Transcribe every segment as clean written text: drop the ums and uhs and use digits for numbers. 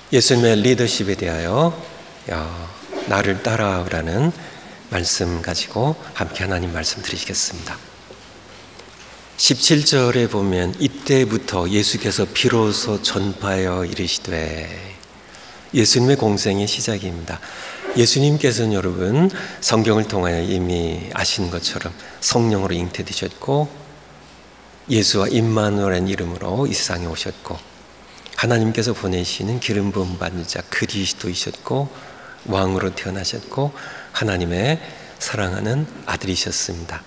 예수님의 리더십에 대하여 나를 따라오라는 말씀 가지고 함께 하나님 말씀 드리겠습니다. 17절에 보면 이때부터 예수께서 비로소 전파하여 이르시되, 예수님의 공생의 시작입니다. 예수님께서는 여러분 성경을 통하여 이미 아시는 것처럼 성령으로 잉태되셨고 예수와 임마누엘이라는 이름으로 이 세상에 오셨고 하나님께서 보내시는 기름 부음 받는 자 그리스도이셨고 왕으로 태어나셨고 하나님의 사랑하는 아들이셨습니다.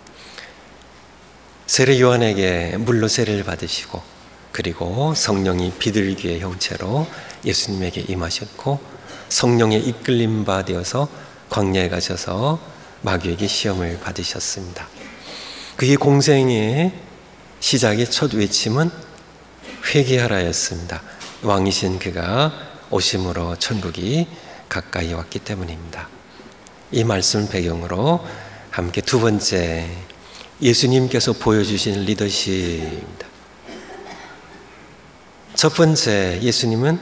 세례 요한에게 물로 세례를 받으시고 그리고 성령이 비둘기의 형체로 예수님에게 임하셨고 성령의 이끌림 바 되어서 광야에 가셔서 마귀에게 시험을 받으셨습니다. 그의 공생의 시작의 첫 외침은 회개하라였습니다. 왕이신 그가 오심으로 천국이 가까이 왔기 때문입니다. 이 말씀 배경으로 함께 두 번째 예수님께서 보여주신 리더십입니다. 첫 번째, 예수님은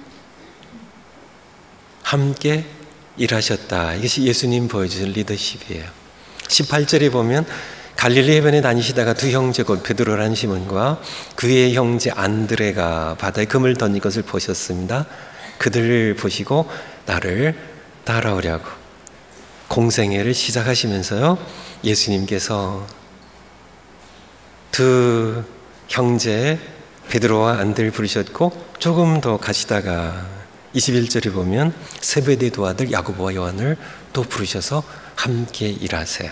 함께 일하셨다. 이것이 예수님 보여주신 리더십이에요. 18절에 보면 갈릴리 해변에 다니시다가 두 형제 곧 베드로라는 시몬과 그의 형제 안드레가 바다에 금을 던진 것을 보셨습니다. 그들을 보시고 나를 따라오려고 공생애를 시작하시면서요, 예수님께서 두 형제 베드로와 안드레를 부르셨고 조금 더 가시다가 21절에 보면 세베대의 두 아들 야고보와 요한을 또 부르셔서 함께 일하세요.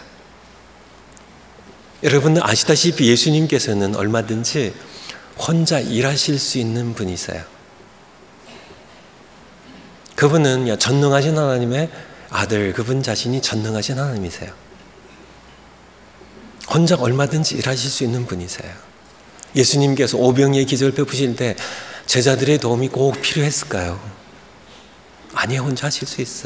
여러분 아시다시피 예수님께서는 얼마든지 혼자 일하실 수 있는 분이세요. 그분은 전능하신 하나님의 아들, 그분 자신이 전능하신 하나님이세요. 혼자 얼마든지 일하실 수 있는 분이세요. 예수님께서 오병이의 기적을 베푸실 때 제자들의 도움이 꼭 필요했을까요? 아니요, 혼자 하실 수 있어요.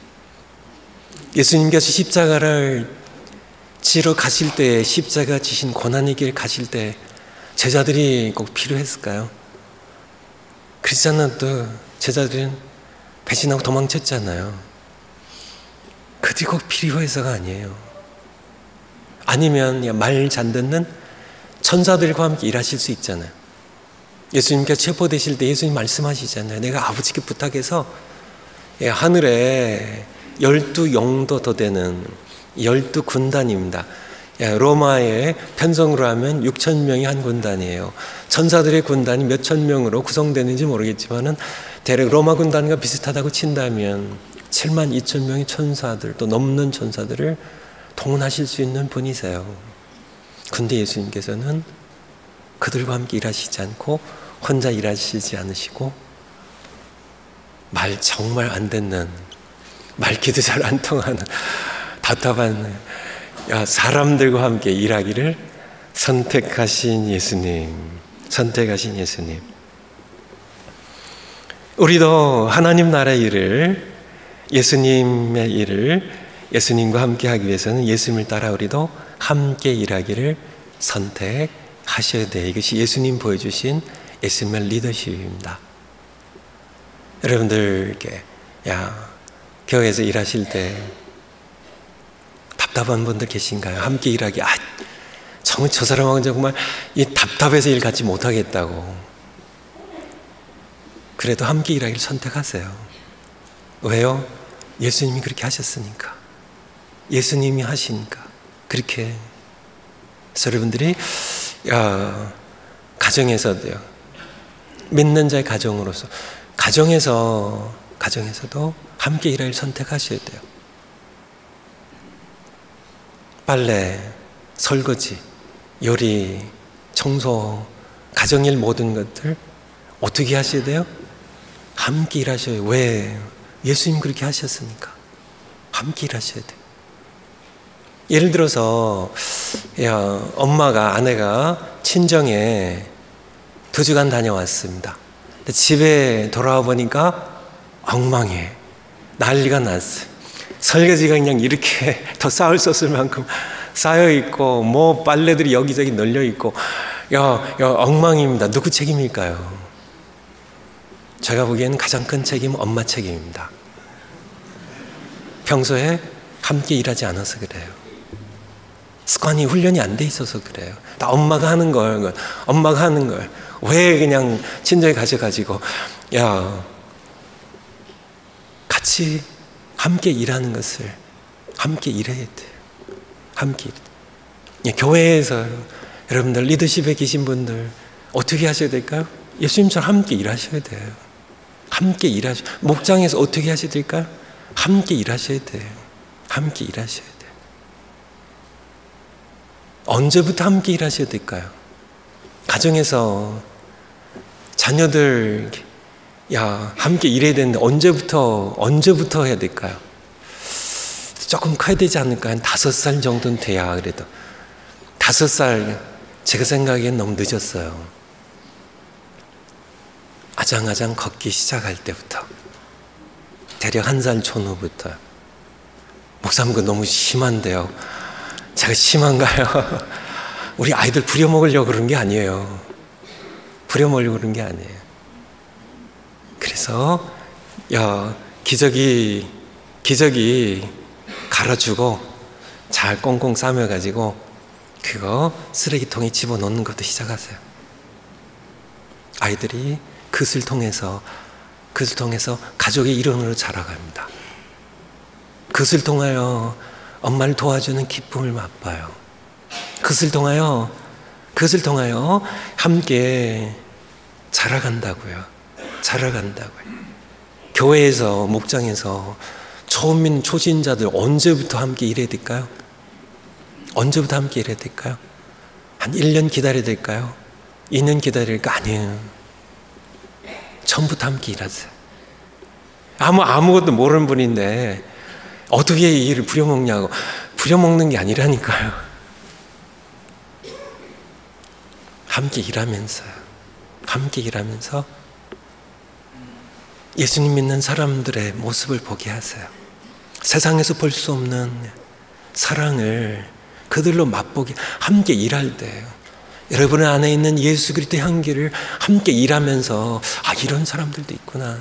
예수님께서 십자가를 지러 가실 때, 십자가 지신 고난의 길 가실 때 제자들이 꼭 필요했을까요? 그렇지 않아도 제자들은 배신하고 도망쳤잖아요. 그들이 꼭 필요해서가 아니에요. 아니면 말 잘 듣는 천사들과 함께 일하실 수 있잖아요. 예수님께서 체포되실 때 예수님 말씀하시잖아요. 내가 아버지께 부탁해서 하늘에 12영도 더 되는 12군단입니다. 로마의 편성으로 하면 6,000명이 한 군단이에요. 천사들의 군단이 몇천 명으로 구성되는지 모르겠지만은 대략 로마 군단과 비슷하다고 친다면 72,000명의 천사들, 또 넘는 천사들을 동원하실 수 있는 분이세요. 근데 예수님께서는 그들과 함께 일하시지 않고 혼자 일하시지 않으시고 말 정말 안 듣는, 말귀도 잘 안 통하는 답답한 사람들과 함께 일하기를 선택하신 예수님, 선택하신 예수님. 우리도 하나님 나라의 일을, 예수님의 일을 예수님과 함께 하기 위해서는 예수님을 따라 우리도 함께 일하기를 선택하셔야 돼요. 이것이 예수님 보여주신 예수님의 리더십입니다. 여러분들께 교회에서 일하실 때 답답한 분들 계신가요? 함께 일하기, 정말 저 사람하고 정말 이 답답해서 일 같이 못하겠다고. 그래도 함께 일하기를 선택하세요. 왜요? 예수님이 그렇게 하셨으니까. 예수님이 하시니까 그렇게. 그래서 여러분들이 가정에서도요, 믿는 자의 가정으로서 가정에서도 함께 일하기를 선택하셔야 돼요. 빨래, 설거지, 요리, 청소, 가정일 모든 것들 어떻게 하셔야 돼요? 함께 일하셔요. 왜? 예수님 그렇게 하셨으니까 함께 일하셔야 돼요. 예를 들어서 엄마가, 아내가 친정에 2주간 다녀왔습니다. 근데 집에 돌아와 보니까 엉망해. 난리가 났어요. 설거지가 그냥 이렇게 더 쌓을 수 없을 만큼 쌓여있고 뭐 빨래들이 여기저기 널려있고 엉망입니다. 누구 책임일까요? 제가 보기에는 가장 큰 책임은 엄마 책임입니다. 평소에 함께 일하지 않아서 그래요. 습관이 훈련이 안 돼 있어서 그래요. 다 엄마가 하는 걸 왜 그냥 친정에 가셔가지고 야, 같이 함께 일하는 것을 함께 일해야 돼요. 함께 교회에서 여러분들 리더십에 계신 분들 어떻게 하셔야 될까요? 예수님처럼 함께 일하셔야 돼요. 함께 일하셔. 목장에서 어떻게 하셔야 될까요? 함께 일하셔야 돼요. 함께 일하셔야 돼요. 언제부터 함께 일하셔야 될까요? 가정에서 자녀들 함께 일해야 되는데 언제부터 해야 될까요? 조금 커야 되지 않을까? 한 5살 정도는 돼야. 그래도 5살 제가 생각하기엔 너무 늦었어요. 아장아장 걷기 시작할 때부터, 대략 1살 전후부터. 목사님 그거 너무 심한데요. 제가 심한가요? 우리 아이들 부려먹으려고 그런 게 아니에요. 부려먹으려고 그런 게 아니에요. 그래서 기저귀 갈아주고 잘 꽁꽁 싸매가지고 그거 쓰레기통에 집어넣는 것도 시작하세요. 아이들이 그것을 통해서 가족의 일원으로 자라갑니다. 그것을 통하여 엄마를 도와주는 기쁨을 맛봐요. 그것을 통하여 함께 자라간다고요. 교회에서, 목장에서 처음 믿는 초신자들 언제부터 함께 일해야 될까요? 언제부터 함께 일해야 될까요? 한 1년 기다려야 될까요? 2년 기다려야 될까? 아니에요. 처음부터 함께 일하세요. 아무것도 모르는 분인데 어떻게 이 일을 부려먹냐고. 부려먹는 게 아니라니까요. 함께 일하면서 예수님 믿는 사람들의 모습을 보게 하세요. 세상에서 볼 수 없는 사랑을 그들로 맛보게, 함께 일할 때 여러분 안에 있는 예수 그리스도의 향기를 함께 일하면서 이런 사람들도 있구나.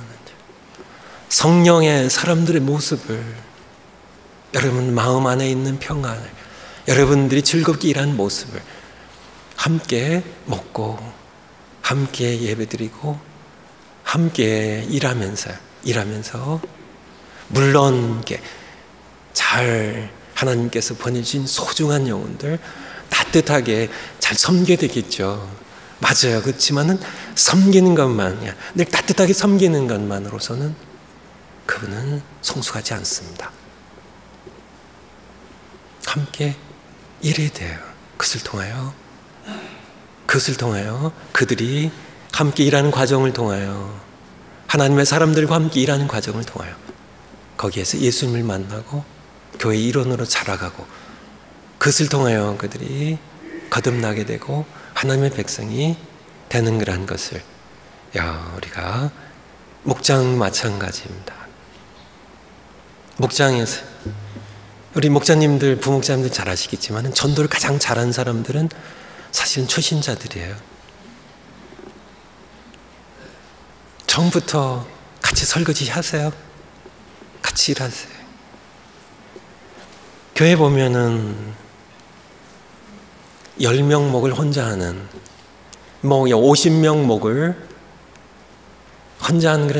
성령의 사람들의 모습을, 여러분 마음 안에 있는 평안을, 여러분들이 즐겁게 일하는 모습을 함께 먹고 함께 예배드리고 함께 일하면서 물론 잘 하나님께서 보내주신 소중한 영혼들 따뜻하게 잘 섬겨야 되겠죠. 맞아요. 그렇지만은 섬기는 것만, 늘 따뜻하게 섬기는 것만으로서는 그분은 성숙하지 않습니다. 함께 일해야 돼요. 그것을 통하여 그들이 함께 일하는 과정을 통하여, 하나님의 사람들과 함께 일하는 과정을 통하여 거기에서 예수님을 만나고 교회 일원으로 자라가고, 그것을 통하여 그들이 거듭나게 되고 하나님의 백성이 되는 거라는 것을, 우리가 목장 마찬가지입니다. 목장에서 우리 목자님들, 부목자님들 잘 아시겠지만 전도를 가장 잘하는 사람들은 사실은 초신자들이에요. 처음부터 같이 설거지 하세요. 같이 일하세요. 교회 보면은 10명 목을 혼자 하는, 50명 목을 혼자 하는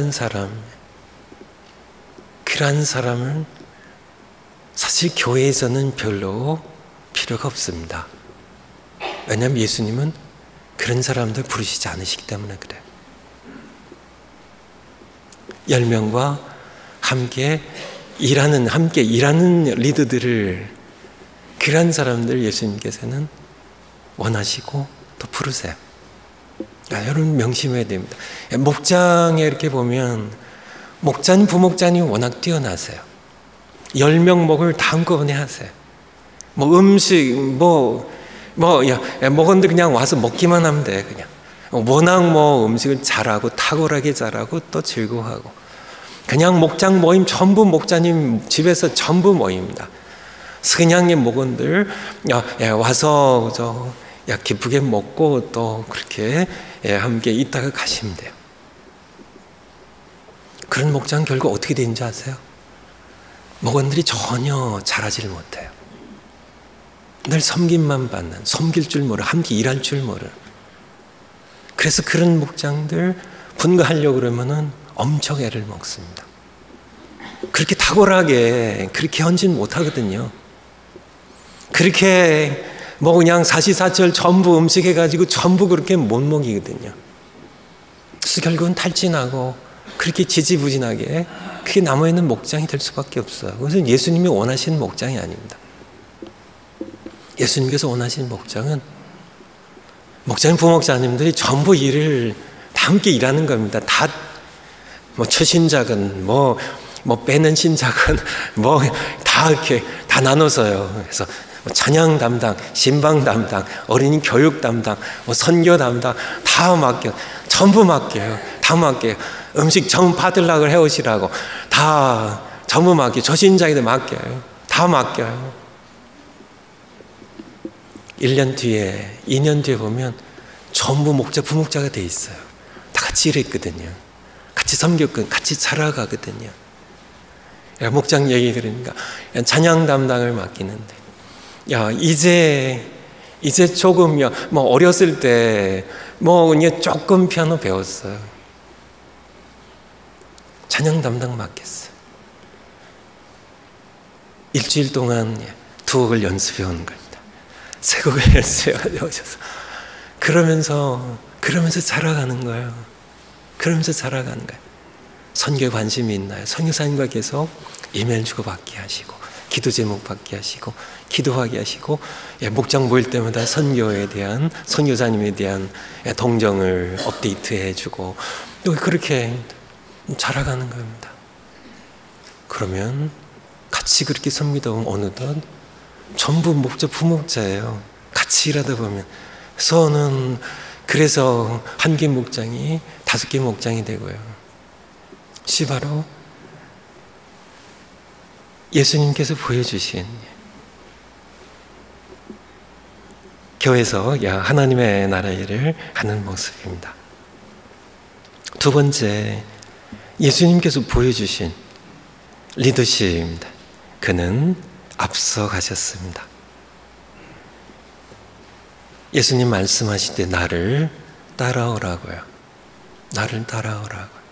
그런 사람은 사실 교회에서는 별로 필요가 없습니다. 왜냐하면 예수님은 그런 사람들 부르시지 않으시기 때문에 그래요. 10명과 함께 일하는 리더들을, 그런 사람들 예수님께서는 원하시고 또 부르세요. 여러분 명심해야 됩니다. 목장에 이렇게 보면 목자님, 부목자님 워낙 뛰어나세요. 10명 목을 다 한꺼번에 하세요. 음식 먹었는데 그냥 와서 먹기만 하면 돼. 그냥 워낙 음식을 잘하고 탁월하게 잘하고 또 즐거워하고, 그냥 목장 모임 전부 목자님 집에서 전부 모입니다. 그냥의 목원들 와서 기쁘게 먹고 또 그렇게 함께 있다가 가시면 돼요. 그런 목장 결국 어떻게 되는지 아세요? 목원들이 전혀 자라질 못해요. 늘 섬김만 받는, 섬길 줄 모르, 함께 일할 줄 모르. 그래서 그런 목장들 분가하려고 그러면은 엄청 애를 먹습니다. 그렇게 탁월하게 그렇게 헌신 못 하거든요. 그렇게 뭐 그냥 사시사철 전부 음식해가지고 전부 그렇게 못 먹이거든요. 그래서 결국은 탈진하고 그렇게 지지부진하게 그게 남아있는 목장이 될 수밖에 없어요. 그래서 예수님이 원하시는 목장이 아닙니다. 예수님께서 원하시는 목장은 목자님, 부목자님들이 전부 일을 다 함께 일하는 겁니다. 다 뭐 초신작은 뭐 빼는 신작은 뭐 다 이렇게 다 나눠서요. 그래서 찬양 담당, 신방 담당, 어린이 교육 담당, 뭐 선교 담당 다 맡겨, 전부 맡겨요. 다 맡겨요. 음식 전부 받으려고 해오시라고 다 전부 맡겨요. 초신자에도 맡겨요. 다 맡겨요. 1년 뒤에, 2년 뒤에 보면 전부 목자, 부목자가 돼 있어요. 다 같이 일했거든요. 같이 섬겼거든요. 같이 살아가거든요. 목장 얘기 들으니까 찬양 담당을 맡기는데, 야, 이제 조금, 뭐 어렸을 때 뭐 그냥 조금 피아노 배웠어요. 찬양 담당 맡겼어요. 일주일 동안 2곡을 연습해 온 겁니다. 3곡을 연습해 오셔서 그러면서 살아가는 거예요. 그러면서 살아가는 거예요. 선교에 관심이 있나요? 선교사님과 계속 이메일 주고받게 하시고, 기도 제목 받게 하시고, 기도하게 하시고, 목장 모일 때마다 선교에 대한, 선교사님에 대한 동정을 업데이트해 주고, 그렇게 자라가는 겁니다. 그러면 같이 그렇게 섬기다 보면 어느덧 전부 목자, 부목자예요. 같이 일하다 보면. 그래서 1개 목장이 5개 목장이 되고요. 바로 예수님께서 보여주신 교회에서 하나님의 나라의 일을 하는 모습입니다. 두 번째, 예수님께서 보여주신 리더십입니다. 그는 앞서가셨습니다. 예수님 말씀하실 때 나를 따라오라고요. 나를 따라오라고요.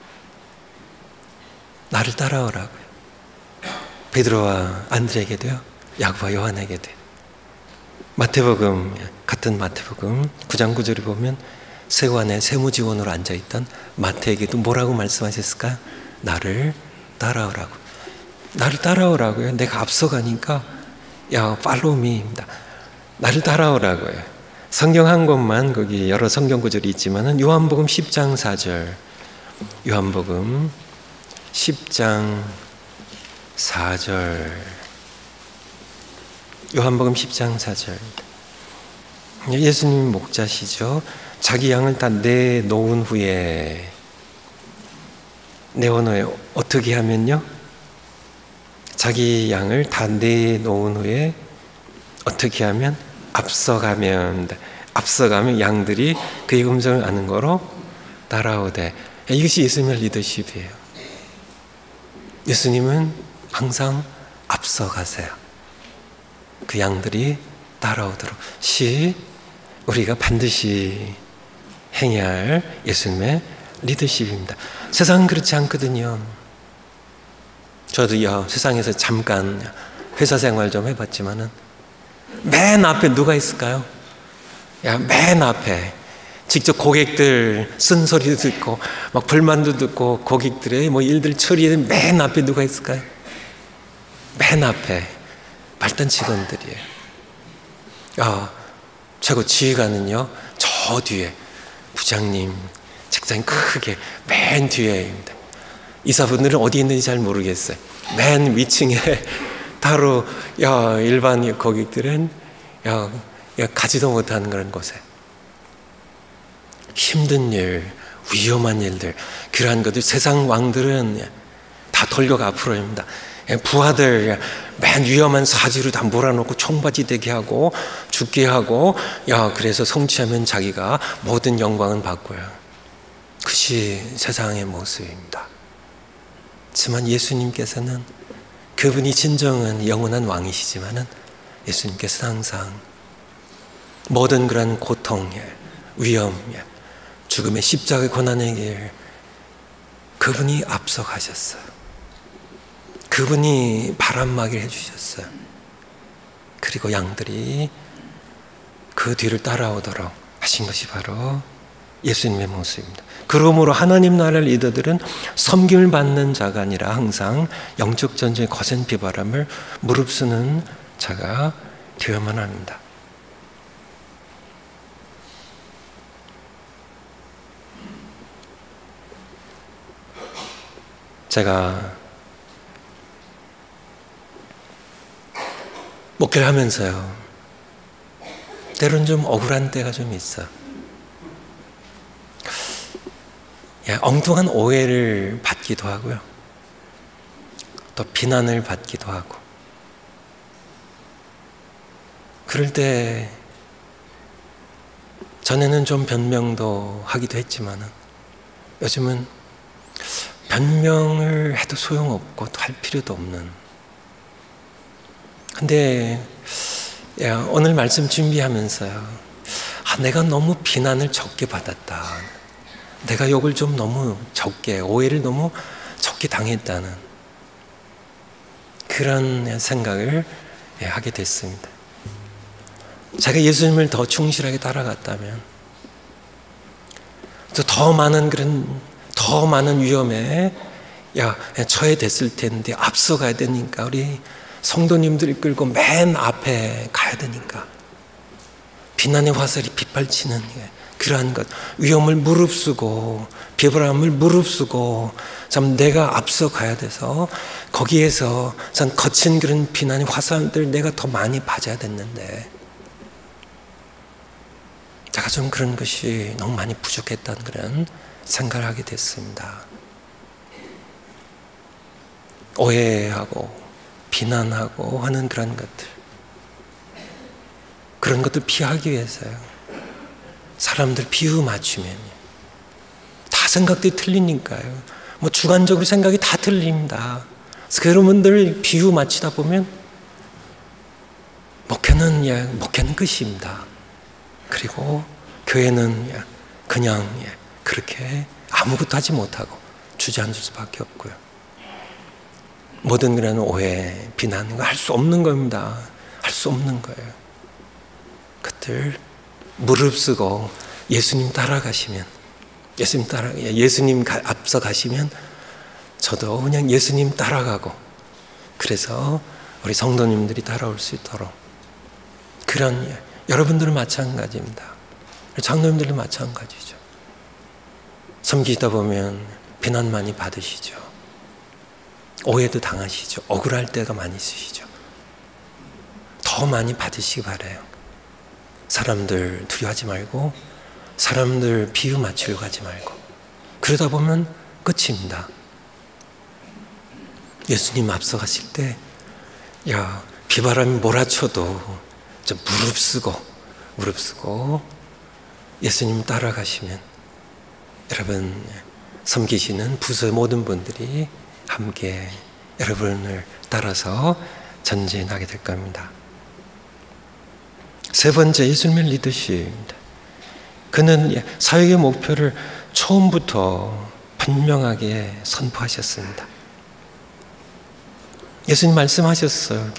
나를 따라오라고요. 베드로와 안드레에게도요, 야고보와 요한에게도요. 마태복음, 같은 마태복음 9장 9절을 보면 세관에 세무직원으로 앉아있던 마태에게도 뭐라고 말씀하셨을까요? 나를 따라오라고. 나를 따라오라고요. 내가 앞서가니까 follow me입니다. 나를 따라오라고요. 성경 한 곳만, 거기 여러 성경 구절이 있지만은 요한복음 10장 4절, 요한복음 10장 4절, 요한복음 10장 4절. 예수님이 목자시죠. 자기 양을 다 내놓은 후에 어떻게 하면요? 자기 양을 다 내놓은 후에 어떻게 하면? 앞서가면 양들이 그의 음성을 아는 거로 따라오되. 이것이 예수님의 리더십이에요. 예수님은 항상 앞서가세요. 그 양들이 따라오도록 우리가 반드시 행해야 할 예수님의 리더십입니다. 세상은 그렇지 않거든요. 저도 세상에서 잠깐 회사 생활 좀 해봤지만은 맨 앞에 누가 있을까요? 맨 앞에 직접 고객들 쓴소리도 듣고 막 불만도 듣고 고객들의 뭐 일들 처리에 맨 앞에 누가 있을까요? 맨 앞에 말단 직원들이에요. 최고 지휘관은요, 저 뒤에 부장님 책상이 크게 맨 뒤에입니다. 이사분들은 어디 있는지 잘 모르겠어요. 맨 위층에 따로 일반 고객들은 가지도 못하는 그런 곳에 힘든 일, 위험한 일들, 그러한 것들 세상 왕들은 다 돌격 앞으로입니다. 부하들 맨 위험한 사지로 다 몰아놓고 총바지 되게 하고 죽게 하고 그래서 성취하면 자기가 모든 영광은 받고요. 그것이 세상의 모습입니다. 하지만 예수님께서는 그분이 진정한 영원한 왕이시지만은 예수님께서는 항상 모든 그런 고통, 위험, 죽음의 십자가의 고난의 길 그분이 앞서가셨어요. 그분이 바람막이를 해주셨어요. 그리고 양들이 그 뒤를 따라오도록 하신 것이 바로 예수님의 모습입니다. 그러므로 하나님 나라의 리더들은 섬김을 받는 자가 아니라 항상 영적 전쟁의 거센 비바람을 무릅쓰는 자가 되어야만 합니다. 제가 목회를 하면서요, 때로는 좀 억울한 때가 좀 있어. 엉뚱한 오해를 받기도 하고요, 또 비난을 받기도 하고. 그럴 때 전에는 좀 변명도 하기도 했지만 요즘은 변명을 해도 소용없고 또 할 필요도 없는. 근데 오늘 말씀 준비하면서요, 내가 너무 비난을 적게 받았다, 내가 욕을 좀 너무 적게, 오해를 너무 적게 당했다는 그런 생각을 하게 됐습니다. 제가 예수님을 더 충실하게 따라갔다면 더 많은 위험에 처해됐을 텐데, 앞서가야 되니까 우리 성도님들 끌고 맨 앞에 가야 되니까 비난의 화살이 빗발치는 그러한 것, 위험을 무릅쓰고 비바람을 무릅쓰고 참 내가 앞서가야 돼서 거기에서 참 거친 그런 비난의 화살들 내가 더 많이 맞아야 됐는데, 제가 좀 그런 것이 너무 많이 부족했다는 그런 생각을 하게 됐습니다. 오해하고 비난하고 하는 그런 것들 피하기 위해서요, 사람들 비유 맞추면 다 생각들이 틀리니까요, 주관적으로 생각이 다 틀립니다. 그래서 여러분들 비유 맞추다 보면 목회는 끝입니다. 그리고 교회는 그냥 그렇게 아무것도 하지 못하고 주저앉을 수밖에 없고요. 모든 그런 오해, 비난 할 수 없는 겁니다. 할 수 없는 거예요. 그들 무릅쓰고 예수님 따라가시면, 예수님 앞서 가시면 저도 그냥 예수님 따라가고, 그래서 우리 성도님들이 따라올 수 있도록, 그런 여러분들은 마찬가지입니다. 장로님들도 마찬가지죠. 섬기다 보면 비난 많이 받으시죠. 오해도 당하시죠. 억울할 때가 많이 있으시죠. 더 많이 받으시기 바라요. 사람들 두려워하지 말고, 사람들 비유 맞추려고 하지 말고. 그러다 보면 끝입니다. 예수님 앞서가실 때 비바람이 몰아쳐도 좀 무릅쓰고 예수님 따라가시면, 여러분 섬기시는 부서의 모든 분들이 함께 여러분을 따라서 전진하게 될 겁니다. 세 번째, 예수님의 리더십입니다. 그는 사역의 목표를 처음부터 분명하게 선포하셨습니다. 예수님 말씀하셨어요.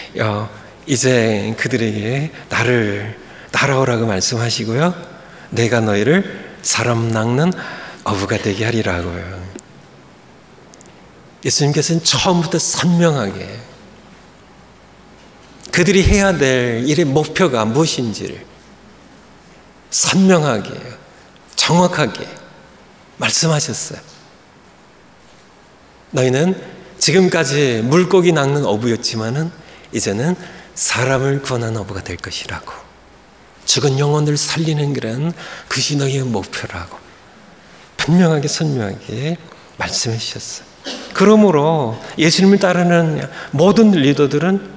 이제 그들에게 나를 따라오라고 말씀하시고요, 내가 너희를 사람 낚는 어부가 되게 하리라고요. 예수님께서는 처음부터 선명하게 그들이 해야 될 일의 목표가 무엇인지를 선명하게, 정확하게 말씀하셨어요. 너희는 지금까지 물고기 낚는 어부였지만은 이제는 사람을 구원하는 어부가 될 것이라고, 죽은 영혼을 살리는 그것이 너희의 목표라고 분명하게 선명하게 말씀해 주셨어요. 그러므로 예수님을 따르는 모든 리더들은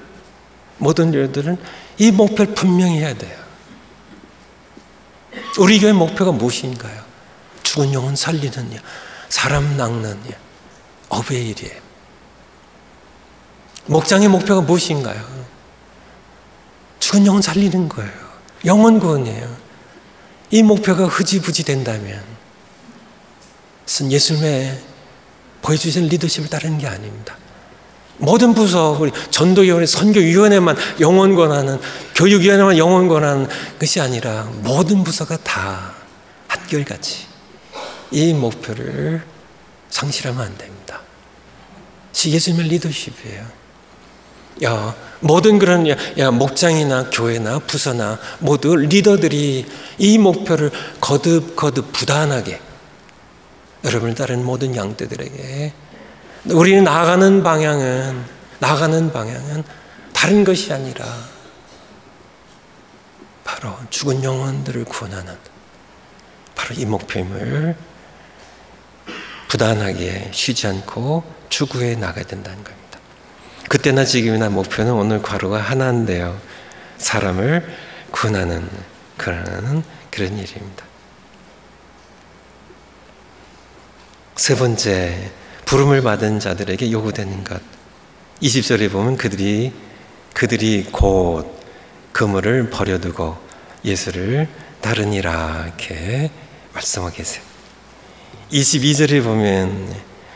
이 목표를 분명히 해야 돼요. 우리 교회 목표가 무엇인가요? 죽은 영혼 살리는, 사람 낚는 어베일이에요. 목장의 목표가 무엇인가요? 죽은 영혼 살리는 거예요. 영혼 구원이에요. 이 목표가 흐지부지 된다면 예수님의 보여주신 리더십을 따르는 게 아닙니다. 모든 부서, 우리 전도위원회, 선교위원회만 영혼 권하는, 교육위원회만 영혼 권하는 것이 아니라 모든 부서가 다 한결같이 이 목표를 상실하면 안 됩니다. 예수님의 리더십이에요. 모든 그런 목장이나 교회나 부서나 모두 리더들이 이 목표를 거듭 부단하게 여러분을 따르는 모든 양떼들에게 우리는 나아가는 방향은 다른 것이 아니라 바로 죽은 영혼들을 구원하는 바로 이 목표임을 부단하게 쉬지 않고 추구해 나가야 된다는 겁니다. 그때나 지금이나 목표는 오늘 과로가 하나인데요. 사람을 구원하는 그런 일입니다. 세 번째, 부름을 받은 자들에게 요구되는 것. 20절에 보면 그들이 곧 그물을 버려두고 예수를 따르니라 이렇게 말씀하고 계세요. 22절에 보면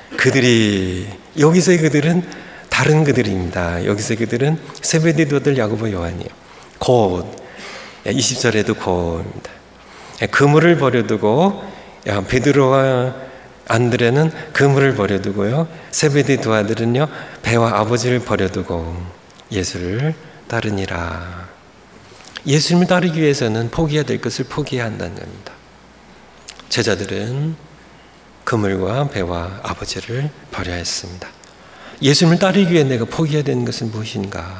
여기서의 그들은 다른 그들입니다. 여기서의 그들은 세베대의 아들 야고보 요한이에요. 곧 20절에도 곧입니다. 그물을 버려두고 베드로와 안드레는 그물을 버려두고요. 세베대의 두 아들은요 배와 아버지를 버려두고 예수를 따르니라. 예수님을 따르기 위해서는 포기해야 될 것을 포기해야 한다는 겁니다. 제자들은 그물과 배와 아버지를 버려야 했습니다. 예수님을 따르기 위해 내가 포기해야 되는 것은 무엇인가?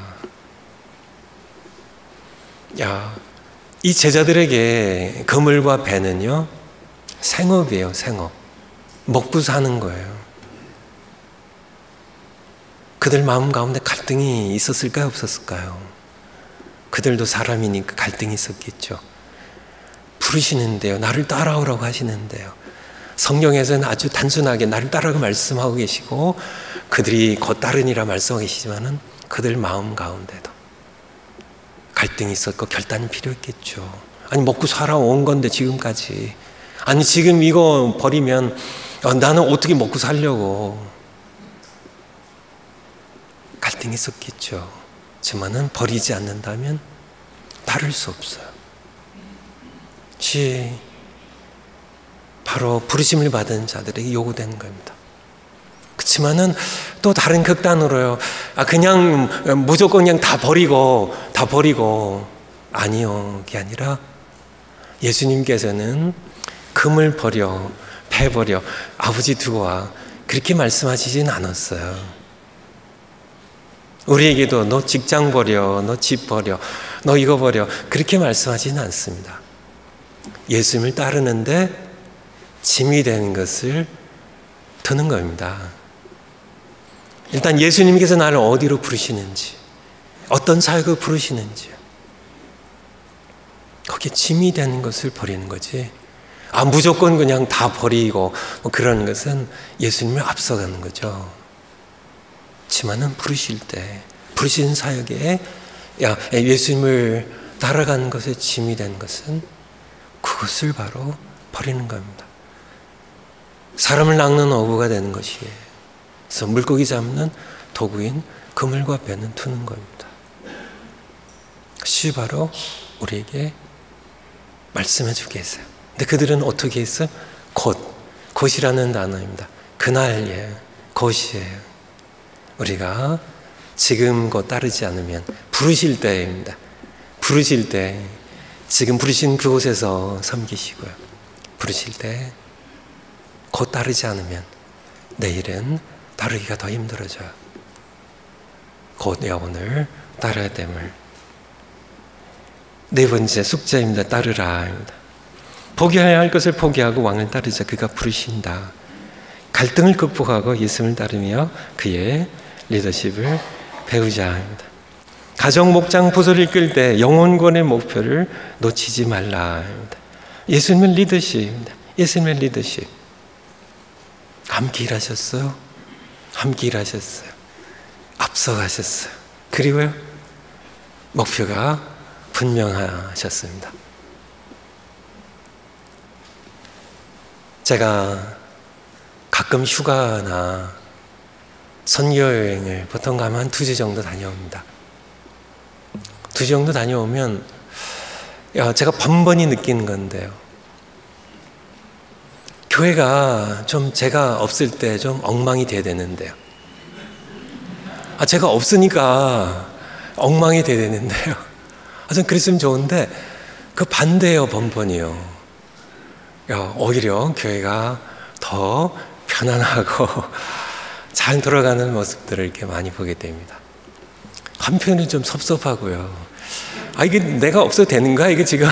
이 제자들에게 그물과 배는요 생업이에요. 생업. 먹고 사는 거예요. 그들 마음 가운데 갈등이 있었을까요? 없었을까요? 그들도 사람이니까 갈등이 있었겠죠. 부르시는데요. 나를 따라오라고 하시는데요. 성경에서는 아주 단순하게 나를 따라오라고 말씀하고 계시고 그들이 곧 따르니라 말씀하고 계시지만은 그들 마음 가운데도 갈등이 있었고 결단이 필요했겠죠. 아니 먹고 살아온 건데 지금까지. 아니 지금 이거 버리면 나는 어떻게 먹고 살려고. 갈등이 있었겠죠. 하지만은 버리지 않는다면 따를 수 없어요. 바로 부르심을 받은 자들에게 요구되는 겁니다. 그렇지만은 또 다른 극단으로요. 그냥 무조건 그냥 다 버리고 아니요. 그게 아니라 예수님께서는 금을 버려, 배 버려, 아버지 두고 와 그렇게 말씀하시진 않았어요. 우리에게도 너 직장 버려, 너 집 버려, 너 이거 버려 그렇게 말씀하지는 않습니다. 예수님을 따르는데 짐이 되는 것을 드는 겁니다. 일단 예수님께서 나를 어디로 부르시는지, 어떤 사역을 부르시는지 거기에 짐이 되는 것을 버리는 거지. 무조건 그냥 다 버리고 그런 것은 예수님을 앞서가는 거죠. 그렇지만은 부르신 사역에 예수님을 따라가는 것에 짐이 되는 것은 그것을 바로 버리는 겁니다. 사람을 낚는 어부가 되는 것이에요. 그래서 물고기 잡는 도구인 그물과 배는 두는 겁니다. 그것이 바로 우리에게 말씀해 주게 했어요. 근데 그들은 어떻게 했어요? 곧이라는 단어입니다. 그날이에요. 곧이에요. 우리가 지금 곧 따르지 않으면 부르실 때입니다. 부르실 때 지금 부르신 그곳에서 섬기시고요. 부르실 때 곧 따르지 않으면 내일은 따르기가 더 힘들어져요. 곧 영혼을 따라야 됨을. 네 번째 숙제입니다. 따르라. 포기해야 할 것을 포기하고 왕을 따르자. 그가 부르신다. 갈등을 극복하고 예수님을 따르며 그의 리더십을 배우자. 가정, 목장, 부서를 이끌 때 영혼권의 목표를 놓치지 말라. 예수님의 리더십입니다. 예수님의 리더십. 함께 일하셨어요? 함께 일하셨어요. 앞서가셨어요. 그리고요, 목표가 분명하셨습니다. 제가 가끔 휴가나 선교여행을 보통 가면 한 2주 정도 다녀옵니다. 2주 정도 다녀오면 제가 번번이 느끼는 건데요, 교회가 좀 제가 없을 때 좀 엉망이 돼야 되는데요, 제가 없으니까 엉망이 돼야 되는데요, 전 그랬으면 좋은데 그 반대예요. 번번이요. 오히려 교회가 더 편안하고 잘 돌아가는 모습들을 이렇게 많이 보게 됩니다. 한편은 좀 섭섭하고요. 이게 내가 없어도 되는 거야? 이게 지금.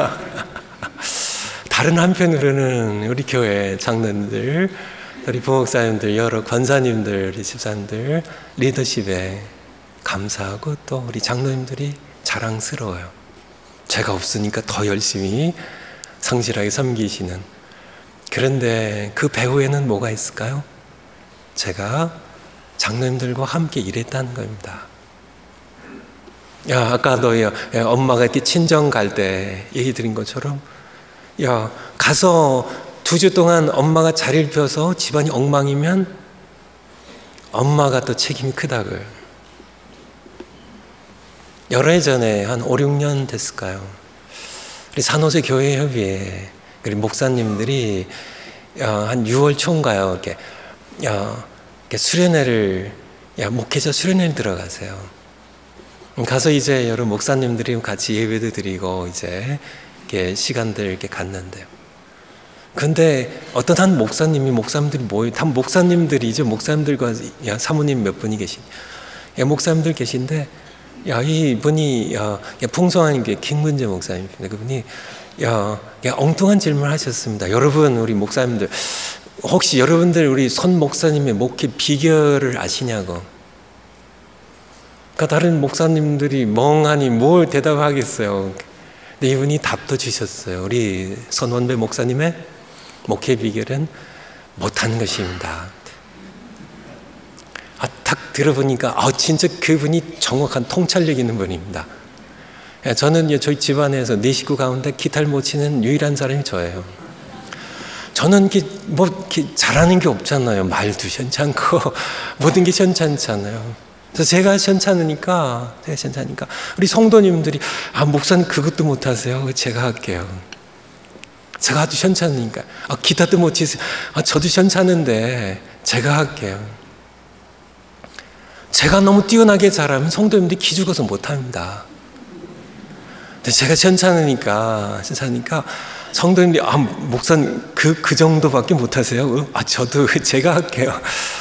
다른 한편으로는 우리 교회 장로님들, 우리 부목사님들, 여러 권사님들, 우리 집사님들 리더십에 감사하고 또 우리 장로님들이 자랑스러워요. 제가 없으니까 더 열심히 성실하게 섬기시는. 그런데 그 배후에는 뭐가 있을까요? 제가 장로님들과 함께 일했다는 겁니다. 아까도 엄마가 이렇게 친정 갈 때 얘기 드린 것처럼, 가서 2주 동안 엄마가 자리를 펴서 집안이 엉망이면 엄마가 또 책임이 크다고요. 여러 해 전에 한 5, 6년 됐을까요? 우리 산호세 교회협의회 우리 목사님들이 한 6월 초인가요? 이렇게 수련회를, 목회자 수련회를 들어가세요. 가서 이제 여러 목사님들이 같이 예배도 드리고 이제 이렇게 시간들 이렇게 갔는데요. 근데 어떤 한 목사님들이 다 목사님들이죠. 목사님들과 사모님 몇 분이 목사님들 계신데, 이분이 풍성한 게 김문재 목사님입니다. 그분이 엉뚱한 질문을 하셨습니다. 여러분, 우리 목사님들 혹시 여러분들 우리 손 목사님의 목회 비결을 아시냐고. 그러니까 다른 목사님들이 멍하니 뭘 대답하겠어요. 근데 이분이 답도 주셨어요. 우리 손원배 목사님의 목회 비결은 못하는 것입니다. 딱 들어보니까 진짜 그분이 정확한 통찰력 있는 분입니다. 저는 저희 집안에서 4식구 가운데 기타를 못 치는 유일한 사람이 저예요. 저는 이렇게 잘하는 게 없잖아요. 말도 현찮고 모든 게 현찮잖아요. 그래서 제가 현찮으니까 우리 성도님들이 목사님 그것도 못하세요? 제가 할게요. 제가 아주 현찮으니까. 기타도 못 치세요? 저도 현찮은데 제가 할게요. 제가 너무 뛰어나게 잘하면 성도님들이 기죽어서 못합니다. 근데 제가 현찮으니까 성도님들이 목사님 그 정도밖에 못하세요? 저도 제가 할게요.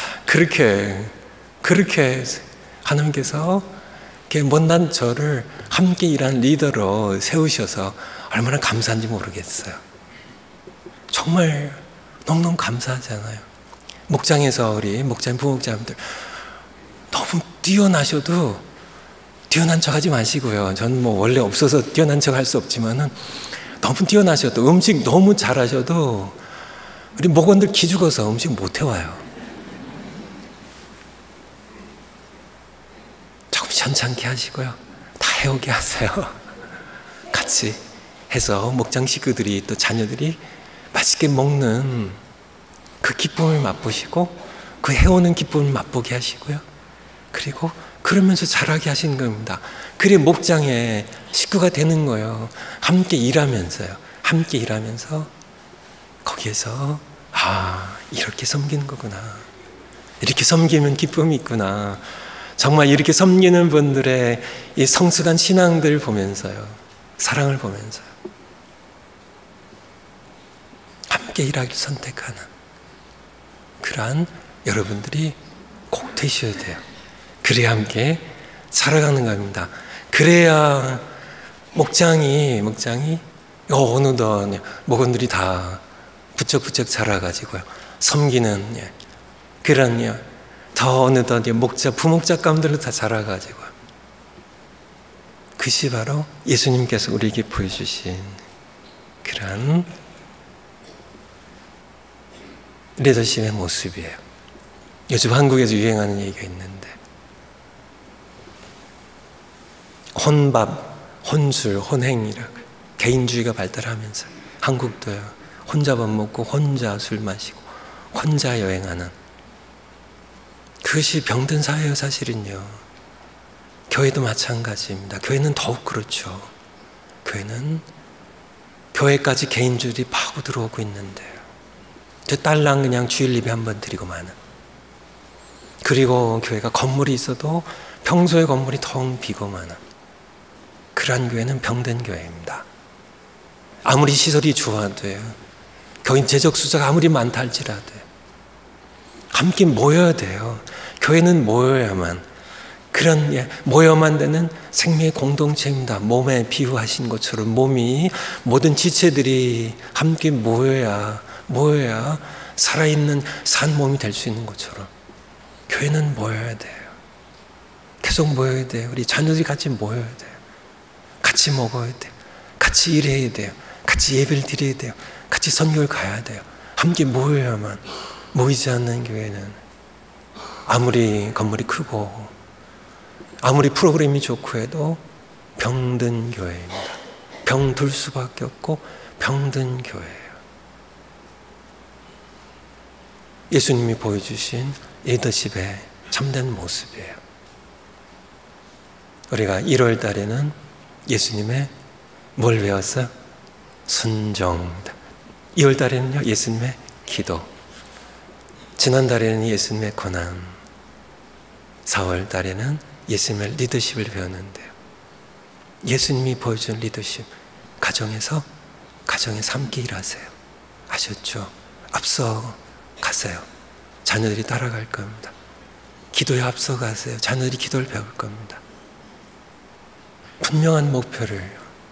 그렇게 하나님께서 못난 저를 함께 일하는 리더로 세우셔서 얼마나 감사한지 모르겠어요. 정말 너무너무 감사하잖아요. 목장에서 우리 목장 부목자님들 너무 뛰어나셔도 뛰어난 척 하지 마시고요. 저는 원래 없어서 뛰어난 척 할 수 없지만은 너무 뛰어나셔도, 음식 너무 잘하셔도 우리 목원들 기죽어서 음식 못 해와요. 조금 현찮게 하시고요. 다 해오게 하세요. 같이 해서 목장 식구들이 또 자녀들이 맛있게 먹는 그 기쁨을 맛보시고 그 해오는 기쁨을 맛보게 하시고요. 그리고 그러면서 자라게 하시는 겁니다. 그래 목장의 식구가 되는 거예요. 함께 일하면서요. 함께 일하면서 거기에서 이렇게 섬기는 거구나. 이렇게 섬기면 기쁨이 있구나. 정말 이렇게 섬기는 분들의 이 성숙한 신앙들 보면서요. 사랑을 보면서요. 함께 일하기를 선택하는 그러한 여러분들이 꼭 되셔야 돼요. 그래야 함께 살아가는 겁니다. 그래야 목장이 어느덧 목원들이 다 부쩍부쩍 자라가지고요. 섬기는 그런 더 어느덧 부목자 가운데로 다 자라가지고요. 그것이 바로 예수님께서 우리에게 보여주신 그런 리더십의 모습이에요. 요즘 한국에서 유행하는 얘기가 있는데, 혼밥, 혼술, 혼행이라고 개인주의가 발달하면서 한국도요, 혼자 밥 먹고 혼자 술 마시고 혼자 여행하는, 그것이 병든 사회예요. 사실은요. 교회도 마찬가지입니다. 교회는 더욱 그렇죠. 교회는 교회까지 개인주의들이 파고 들어오고 있는데요, 저 딸랑 그냥 주일 예배 한번 드리고 마는, 그리고 교회가 건물이 있어도 평소에 건물이 텅 비고 마는, 그러한 교회는 병든 교회입니다. 아무리 시설이 좋아도요, 교인 재적 숫자가 아무리 많다 할지라도 함께 모여야 돼요. 교회는 모여야만, 그런 모여만 되는 생명의 공동체입니다. 몸에 비유하신 것처럼 몸이, 모든 지체들이 함께 모여야 살아있는 산 몸이 될 수 있는 것처럼 교회는 모여야 돼요. 계속 모여야 돼요. 우리 자녀들이 같이 모여야 돼요. 같이 먹어야 돼요. 같이 일해야 돼요. 같이 예배를 드려야 돼요. 같이 선교를 가야 돼요. 함께 모여야만. 모이지 않는 교회는 아무리 건물이 크고 아무리 프로그램이 좋고 해도 병든 교회입니다. 병들 수밖에 없고 병든 교회예요. 예수님이 보여주신 리더십의 참된 모습이에요. 우리가 1월 달에는 예수님의 뭘 배웠어요? 순종입니다. 2월 달에는요, 예수님의 기도. 지난달에는 예수님의 고난. 4월 달에는 예수님의 리더십을 배웠는데요, 예수님이 보여준 리더십, 가정에서 함께 일하세요. 아셨죠? 앞서 가세요. 자녀들이 따라갈 겁니다. 기도에 앞서 가세요. 자녀들이 기도를 배울 겁니다. 분명한 목표를,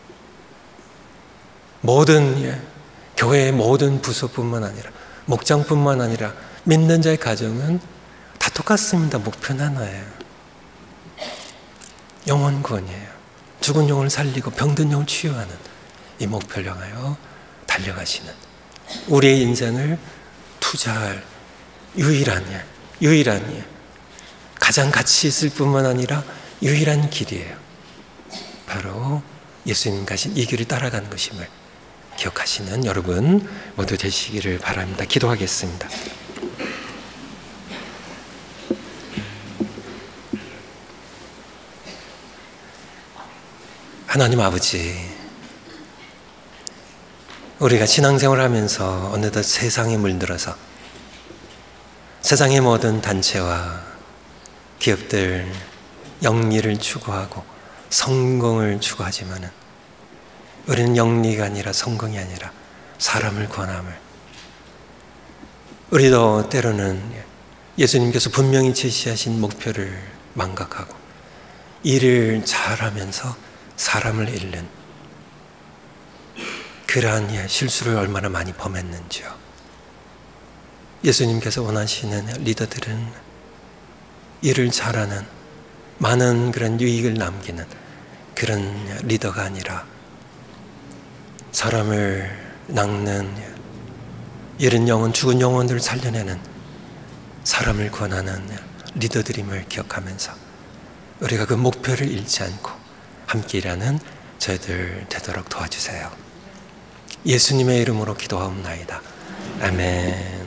모든 교회의 모든 부서뿐만 아니라, 목장뿐만 아니라 믿는 자의 가정은 다 똑같습니다. 목표는 하나예요. 영혼 구원이에요. 죽은 영혼을 살리고 병든 영혼을 치유하는 이 목표를 향하여 달려가시는, 우리의 인생을 투자할 유일한 가장 가치 있을 뿐만 아니라 유일한 길이에요. 바로 예수님 가신 이 길을 따라가는 것임을 기억하시는 여러분 모두 되시기를 바랍니다. 기도하겠습니다. 하나님 아버지, 우리가 신앙생활을 하면서 어느덧 세상에 물들어서 세상의 모든 단체와 기업들 영리를 추구하고 성공을 추구하지만은 우리는 영리가 아니라 성공이 아니라 사람을 권함을, 우리도 때로는 예수님께서 분명히 제시하신 목표를 망각하고 일을 잘하면서 사람을 잃는 그러한 실수를 얼마나 많이 범했는지요. 예수님께서 원하시는 리더들은 일을 잘하는, 많은 그런 유익을 남기는 그런 리더가 아니라 사람을 낚는, 잃은 영혼, 죽은 영혼들을 살려내는, 사람을 권하는 리더들임을 기억하면서 우리가 그 목표를 잃지 않고 함께 일하는 저희들 되도록 도와주세요. 예수님의 이름으로 기도하옵나이다. 아멘.